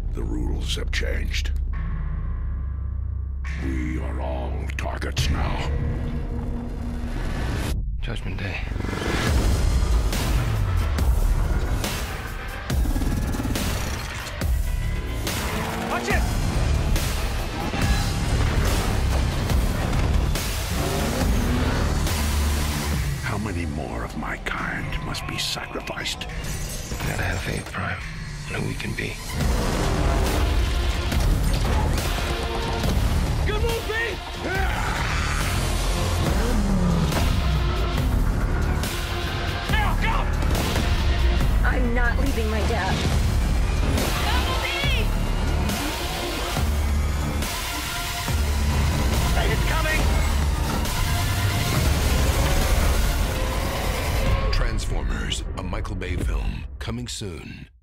The rules have changed. We are all targets now. Judgment Day. Watch it! How many more of my kind must be sacrificed? You gotta have faith, Prime, in who we can be. Good move, B! Now, go! I'm not leaving my dad. Bumblebee! It's coming! Transformers, a Michael Bay film, coming soon.